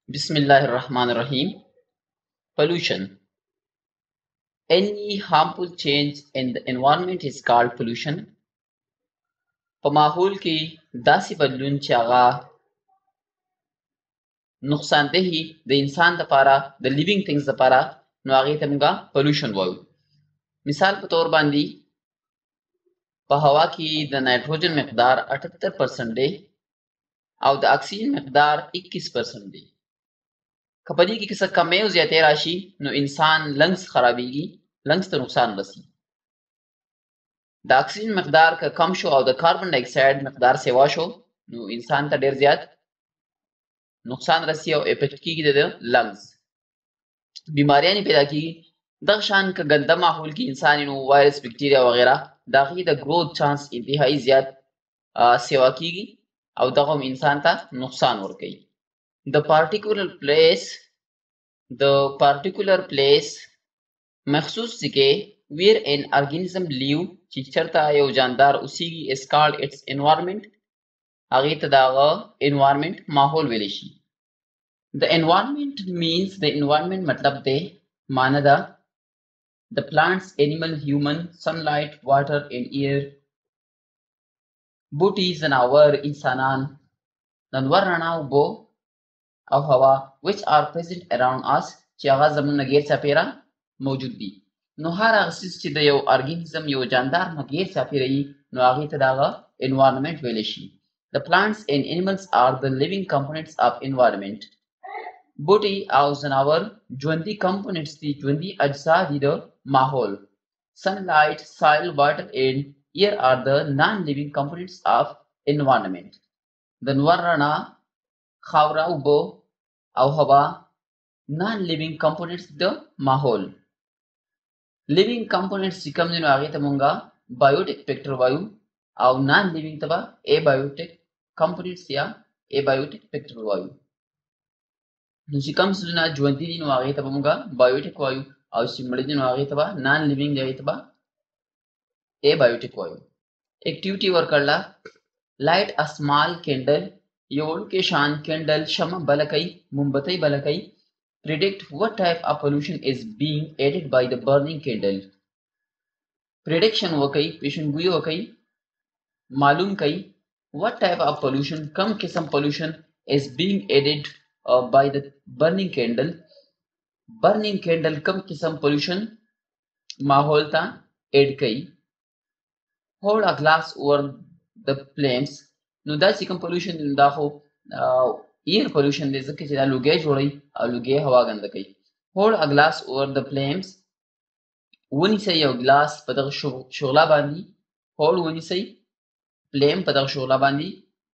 Bismillahirrahmanirrahim. Pollution. Any harmful change in the environment is called pollution. په ماحول کې داسې بدلون چې هغه نقصان دهي د انسان لپاره د لیوینګ ثینګز لپاره نو هغې ته موږ pollution وایو. مثال په طور باندې په هوا کې د نایټروجن مقدار 78% دی او د اکسیجن مقدار 21% دی. که په دې کې څه کمی او زیاتې راشي نو انسان لنګز خرابېږي، لنګز ته نقصان رسي. د اکسیجن مقدار که کم شو او د کاربن ډای اکساید مقدار سیوا شو نو انسان ته ډیر زیات نقصان رسي او افیکټ کیږي د لنګز، بیماریانې پیدا کیږي. دغه شان که ګنده ماحول کې انسان نو وایرس بکټیریا وغیره د هغې د گروث چانس انتهایی زیات سیوا کیږي او دغه هم انسان ته نقصان ورکوي. د particular place مخصوص ځای where an organism live چې چرته یو جاندار اوسیږي is called its environment. هغې ته د هغه environment ماحول ویلی شي. The environment means the environment مطلب دی معنی ده the plants, animal, human, sunlight, water and air. بوټي، ځناور، انسانان، د لمر رڼا، اوبه او هوا which are present around us چې هغه زموږ نه غیر چاپیره موجود دي. نو هر هغه څیز چې د یو ارګانیزم یو جاندار نه غیر چاپیره وي نو هغې ته د هغه environment ویلی شي. The plants and animals are the living components of environment. بوټي او ځناور ژوندي components دي، ژوندي اجزا دي د ماحول. Sunlight, soil, water and air are the non-living components of environment. د لمر رڼا، خاوره، اوبه او هوا non-living components د ماحول. living components چې کوم دي نو هغې ته مونږه biotic factor وایو او non-living ته به abiotic components یا abiotic factor وایو. نو چې کوم څیزونه ژوندي دي نو هغې ته به مونږه biotic وایو او چې مړه دي نو هغې ته به non-living دی، هغې ته به abiotic وایو. اکټیویټي ورکړله light a small candle، یو وړوکی شان کینډل شمع بله کوي، مومبتۍ بله کوي. predict what type of pollution is being added by the burning candle. prediction وکړئ، پیشنګویي وکړئ، معلوم کړئ what type of pollution، کم قسم pollution is being added by the burning candle. burning candle کم قسم pollution ماحول ته ایډ کوي. hold a glass over the flames، نو دا چې کوم pollution دی دا خو air pollution دی ځکه چې دا لوګی جوړوي او لوګی هوا ګنده کوي. hold a glass over the flames، ونیسئ یو ګلاس په دغه شغله باندې. hold ونیسئ flame په دغه شغله باندې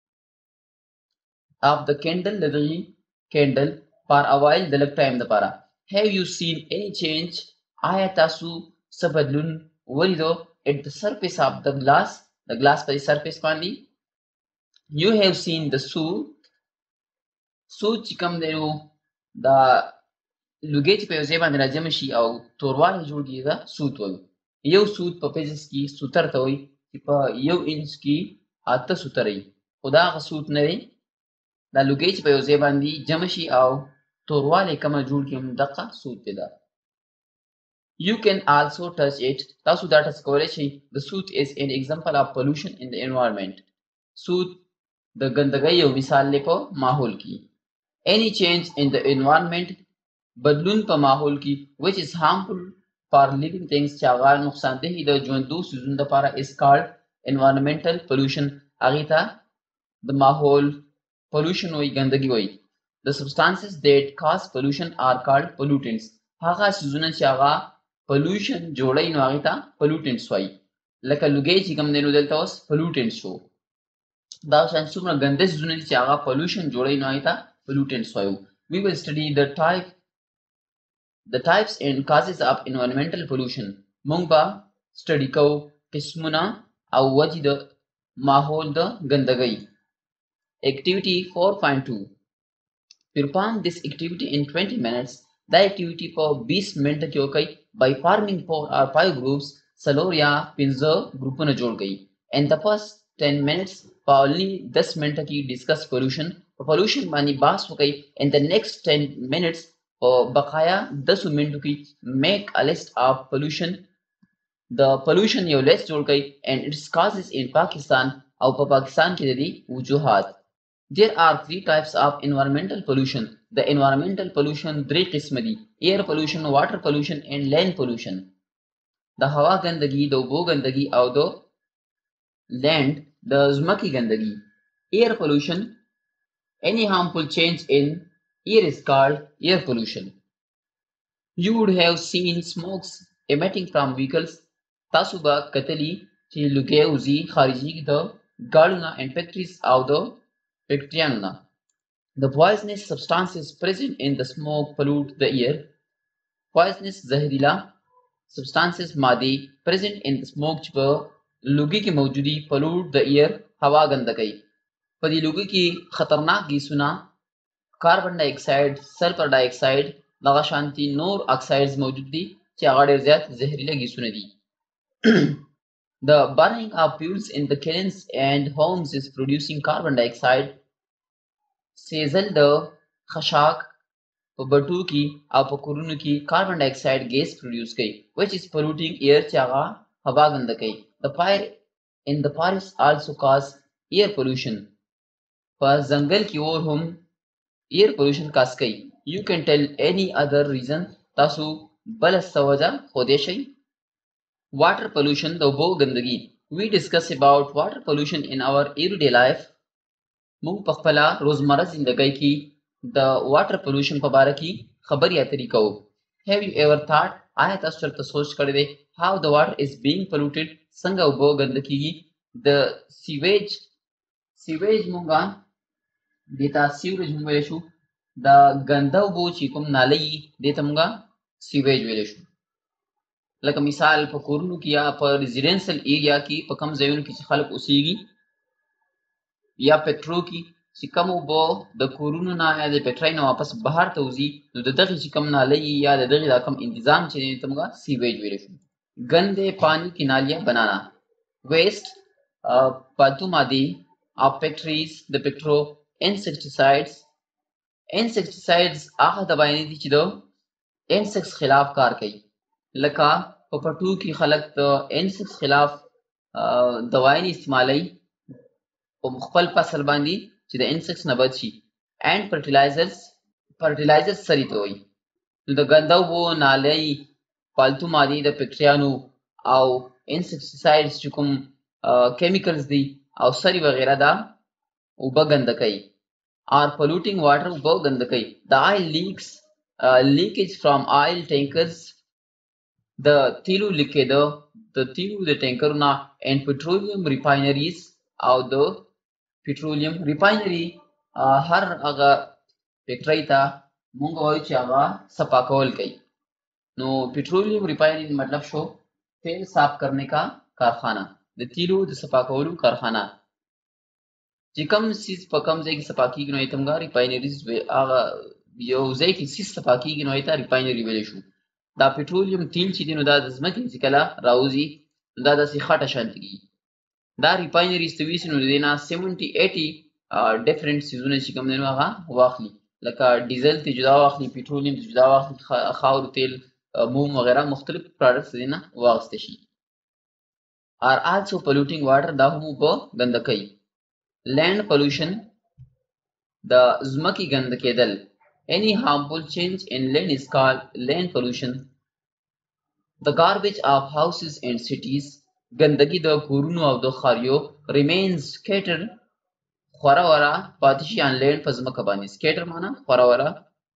of the candle د دغې candle for a while د لږ ټایم دپاره. have you seen any change، آیا تاسو څه بدلون ولیدو at the surface of the glass، د ګلاس په دې سرفیس باندې. you have seen the soot چې کوم دی نو دا لوګی چې په یو ځای باندې راجمع شي او توروالی جوړ کړي دا سوت وایو. یو سوت په فزکس کې سوتر ته وایي چې په یو انچ کې 8 سوتره وي، خو دا هغه سوت نه دی، دا لوګی چې په یو ځای باندې جمع شي او توروالی کمه جوړ کړي دغه سوت دی. دا you can also touch it، تاسو دا ټچ کولی شئ. the soot is an example of pollution in the environment. سوت د ګندګۍ یو مثال دی په ماحول کې. any change in the environment، بدلون په ماحول کې which is harmful for living things، چې هغه نقصان دهي د ژوندو څیزونو لپاره is called environmental pollution. هغې ته د ماحول pollution وایي، ګندګي وایي. the substances that cause pollution are called pollutants، هغه څیزونه چې هغه pollution جوړوي نو هغې ته pollutants وایي. لکه لوګی چې کوم دی نو دلته اوس pollutants شو. دا شان څومره ګنده څیزونه دي چې هغه pollution جوړوي نو هغې ته pollutants وایو. we will study the types and causes of environmental pollution. مونږ به سټډي کوو قسمونه او وجې د ماحول د ګندګۍ. activity 4.2 perform this activity in 20 minutes. دا activity په 20 منټه کې وکړئ by forming 4 or 5 groups، څلور یا 15 ګروپونه جوړ کړئ. in the first 10 minutes په اولني 10 منټه کې discuss pollution، په په pollution باندې بحث وکړئ in the next 10 minutes په بقایا 10 منټو کې make a list of pollution د pollution یو لیست جوړ کړئ and its causes in Pakistan او په پاکستان کې د دې وجوهات. There are 3 types of environmental pollution. The environmental pollution 3 قسم دي: air pollution, water pollution and land pollution. د هوا ګندګي، د اوبو ګندګي او د land د ځمکې ګندګي. Air pollution, any harmful change in air is called air pollution. You would have seen smokes emitting from vehicles. تاسو به کتلی چې لوګي وزي خارجي د ګاډو and factories او د فیکټریانو نه. The poisonous substances present in the smoke pollute the air. Poisonous زهريلا substances مادي present in the smoke چې په لوګي کې موجودي pollute the air هوا ګنده کوي. په دې لوګي کې خطرناک ګیسونه کاربن ډای اکساید، سلفر ډای اکساید، دغه شانتي نور اکسایډز موجود دي چې هغه ډېر زیات زهريله ګیسونه دي. The burning of fuels in the kilns and homes is producing carbon dioxide. سیزل د خشاک په بټو کې او په کورونو کې کاربن ډای اکساید ګیس پروډوس کوي which is polluting air چې هغه هوا ګنده کوي. The fire in the forest also cause air pollution. په ځنګل کې اور هم air pollution کاس کوي. You can tell any other reason. تاسو بل څه وجه ښودی شئ. Water pollution د اوبو ګندګي. We discuss about water pollution in our everyday life. موږ په خپل روزمره زندګۍ کې د واټر پولوشن په اړه کې خبرې اترې کوو. Have you ever thought آیا تاسو چېرته سوچ کړی دی how the water is being polluted څنګه اوبه ګنده کیږي. د سیویج موږ دې ته سیوریج موږ ویلی شو. د ګنده اوبو چې کوم نالۍ وي دې ته موږ سیویج ویلی شو. لکه مثال په کورونو کې یا په ریزیډنشل ایریا کې په کم ځایونو کې چې خلک اوسیږي یا پټرو کې چې کوم اوبه د کورونو نه یا د پټرۍ نه واپس بهر ته وځي نو د دغې چې کوم نالۍ یا د دغې دا کوم انتظام چې دی ته موږ سیویج ویلی شو. ګندې پانی کې نالیه بنانا ویسٹ پالتو مادې of factories د پټرو انسیکټیسایډز هغه دوايانې دي چې د انسیکټس خلاف کار کوي. لکه په پټو کې خلک د انسیکټس خلاف دوايانې استعمالوي په خپل فصل باندې چې د انسیکټس نه بچ شي. اینډ فرټیلایزرز سړي ته وایي. نو د ګنده اوبو نالۍ پالتو مادې د فیکټریانو او انسیکټیسایډز چې کوم کیمیکلز دي او سړي وغیره دا اوبه ګنده کوي. are polluting water اوبه ګنده کوي. The oil leakage from oil tankers د تیلو لیکېده د تیلو د ټینکرونه and petroleum refineries او د پټرولیم ریفاینري هر هغه فیکټرۍ ته مونږ وایو چې هغه صفا کول کوي. نو پټرولیم ریفاینري مطلب شو تیل صاف کرنے کا کارخانه، د تیلو د صفا کولو کارخانه. چې کوم سیز په کوم ځای کې صفا کېږي نو یې ته موږ ریفاینریز هغه یو ځای کې سیز صفا کېږي نو یې ته ریفاینري ویلی شو. دا پټرولیم تیل چې دی نو دا د ځمکې چې کله راوځي دا داسې خټه شانتې کېږي. دا ریفاینریز ته ویسي نو د دې نه 70-80 ډفرنټ سیزونه چې کوم دی نو هغه واخلي. لکه ډیزل ته جدا واخلي، پټرولیم ته جدا واخلي، خاورو تیل، موم وغیره مختلف پراډکټس د دې نه واخیسته شي. are also polluting water دا هم اوبه ګنده کوي. land pollution د ځمکې ګنده کېدل. any harmful change in land is called land pollution. the garbage of houses and cities ګندګي د کورونو او د ښاریو remains scattered خوره وره پاتې شي on land په ځمکه باندې. scatter معنا خوره وره.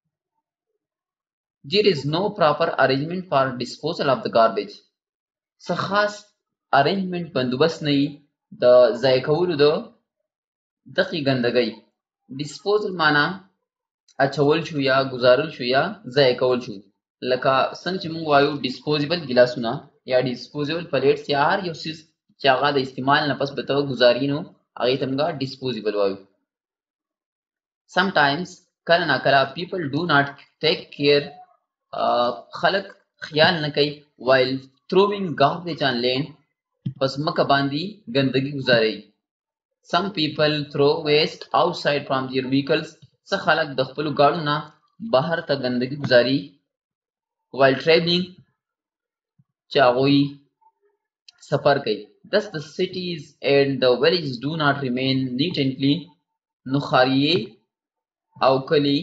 there is no proper arrangement for disposal of the garbage. څه خاص ارینجمنټ بندوبست نه وي د ضایع کولو د دغې ګندګۍ. ډسپوزل معنا اچول شو یا ګزارل شو یا ضایع کول شو. لکه څنګه چې موږ وایو ډسپوزیبل ګیلاسونه یا ډسپوزیبل پلیټس یا هر یو څیز چې هغه د استعمال نه پس به ته ګزاري نو هغې ته موږ ډسپوزیبل وایو. sometimes کله ناکله people do not take care خلک خیال نه کوي while throwing garbage on land په ځمکه باندې ګندګي ګزاروي. Some people throw waste outside from their vehicles. څه خلک د خپلو ګاړو نه بهر ته ګندګي ګزاري while traveling چې هغوی سفر کوي. Thus the cities and the villages do not remain neat and clean. نو ښاري او کلي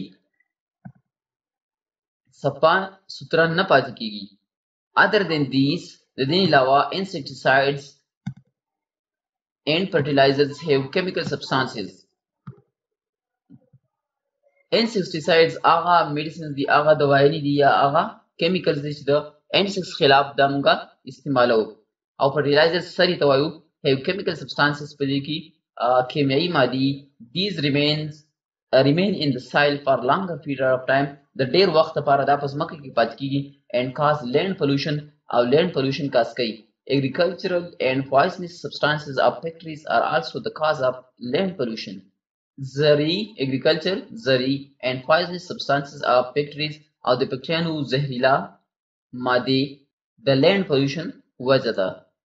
صفا سوتره نه پاتې کیږي. Other than these, د دې علاوه insecticides and fertilizers have chemical substances. Insecticides هغه medicines دي، هغه دوايانې دي یا هغه chemicals دي چې د insects خلاف د موږ استعمالوو. او fertilizers سرې ته وایو have chemical substances په دې کې کیمیايي مادي. These remain in the soil for longer period of time. د ډیر وخت لپاره دا په ځمکه کې پاتې کیږي and cause land pollution او land pollution cause کوي. Agricultural and poisonous substances of factories are also the cause of land pollution. زرعي agriculture زرعي and poisonous substances of factories او د فیکټریانو زهريله مادې د land pollution وجه ده.